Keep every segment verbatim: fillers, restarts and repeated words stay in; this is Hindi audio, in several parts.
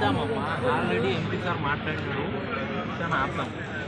చేద్దామమ్మా, ఆల్రెడీ ఎంపీ సార్ మాట్లాడినాడు, చాలా ఆపుదాం.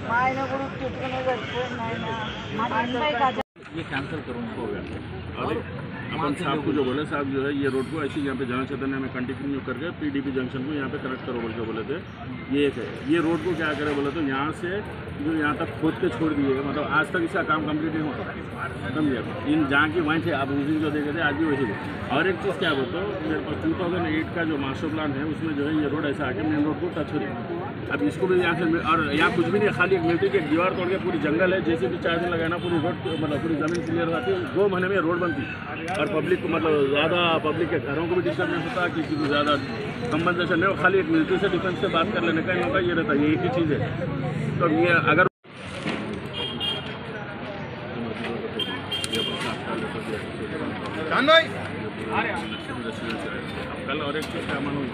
ये कैंसिल करूँ हो गया। और अपन साहब को जो बोले, साहब जो है ये रोड को ऐसे यहाँ पे जन चैतन्य में कंटिन्यू करके पीडीपी जंक्शन को यहाँ पे कनेक्ट करो बोल के बोले थे। ये एक है, ये रोड को क्या करे बोले तो यहाँ से जो यहाँ तक खोद के छोड़ दिए, मतलब आज तक इसका काम कंप्लीट नहीं हुआ, समझिए। इन जहाँ की वहीं थे आप उस दिन जो देखे थे आज भी वही थे। और एक चीज़ क्या बोलते हो, मेरे पास टू थाउजेंड एट का जो मास्टर प्लान है उसमें जो है ये रोड ऐसा आके मेन रोड को टच हो रही है। अब इसको भी यहाँ से, और यहाँ कुछ भी नहीं, खाली एक मिलती है, एक दीवार तोड़ के पूरी जंगल है, जैसे भी चार दिन लगाना पूरी रोड मतलब पूरी ज़मीन क्लियर हो जाती है। दो महीने में रोड बनती और पब्लिक को मतलब ज़्यादा पब्लिक के घरों को भी डिस्टर्ब नहीं होता, किसी को ज़्यादा कंपनसेशन नहीं हो, खाली एक मिलिट्री से डिफेंस से बात कर लेने का इनका ये रहता है, ये एक ही चीज़ है। तो ये अगर कल और एक चीज़ क्या मानूँ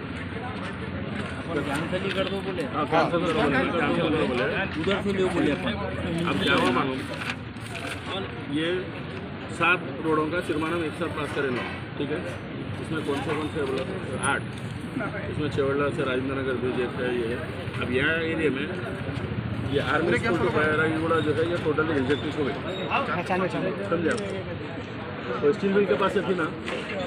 कैंसिल ही कर दो बोले, हाँ कैंसिल करो बोले, कैंसिल करो बोले, उधर से ले बोले अपन। अब क्या हुआ मालूम, ये सात रोडों का सिरमाना में एक साथ पास करेंगे, ठीक है। इसमें कौन से कौन से बोला आठ, इसमें चेवड़ा से राजेंद्र नगर ब्रिज एक है ये। अब यहाँ एरिया में ये आर्मी स्कूल के पैरागोड़ा जो है ये टोटली रिजेक्ट हो गई, समझे आप। तो स्टील मिल के पास थी ना,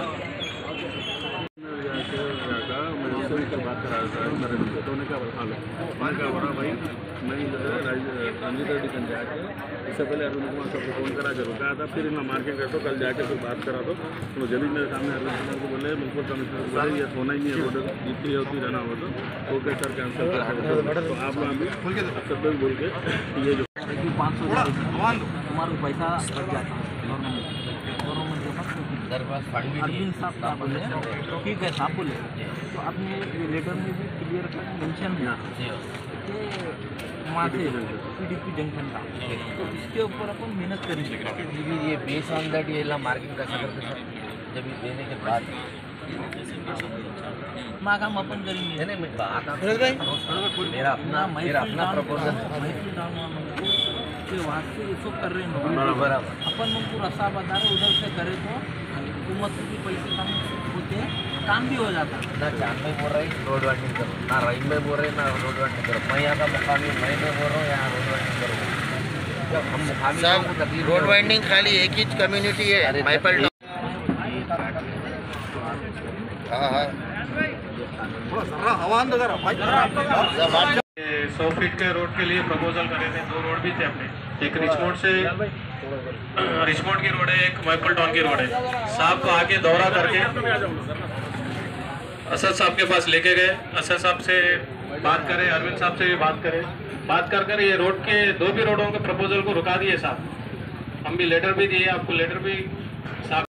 मैं उससे भी कल बात करा रहा था नरेंद्र, तो उन्हें क्या बोला, हाँ मैंने क्या बोला भाई मैं जो है रंजीत रेड्डी कल जाके इससे पहले अरविंद कुमार सबको फ़ोन करा जरूर कहा था, फिर इनमें मार्केट कर दो, कल जाके फिर बात करा दो। तो जल्दी मेरे सामने अरविंद कुमार को बोले, म्यूनसिपल कमिश्नर को बोले ये होना ही नहीं है, रोड जितनी होती रहना हो तो ओके सर कैंसिल कर, तो आप लोग अभी सब लोग बोल के ये जो पाँच सौ हमारा पैसा बच जाता है अरविंद साहब क्या बोले, ठीक है साहब बोले, तो आपने लेटर में भी क्लियर कर मेंशन है वहाँ से पीडीपी जंक्शन का, तो इसके ऊपर अपन मेहनत करेंगे। ये बेस ऑन दैट ये ला मार्किंग कैसे करते हैं जब ये देने के बाद माँ काम अपन करेंगे। नहीं मैं बात मेरा अपना मेरा अपना प्रपोजल वहाँ से इसको कर रहे हैं बराबर अपन उनको रास्ता बता रहे, उधर से करे तो हुकूमत के पैसे कम होते हैं, काम भी हो जाता है। ना चांद में बोल रही रोड वाइंडिंग करो, ना रहीम में बोल रहे ना रोड वाइंडिंग करो। मैं यहाँ का मुकामी मैं में बोल रहा हूँ यहाँ रोड वाइंडिंग करो। जब हम मुकामी रोड वाइंडिंग खाली एक ही कम्युनिटी है माइपल। हाँ हाँ सौ फीट के रोड के लिए प्रपोजल करे थे, दो रोड भी थे अपने, एक रिचमोंड से रिचमोंड की रोड है, एक मैपल टाउन की रोड है। साहब को आके दौरा करके असद साहब के पास लेके गए, असद साहब से बात करें, अरविंद साहब से भी बात करें, बात कर कर ये रोड के दो भी रोडों के प्रपोजल को रुका दिए साहब। हम भी लेटर भी दिए, आपको लेटर भी साहब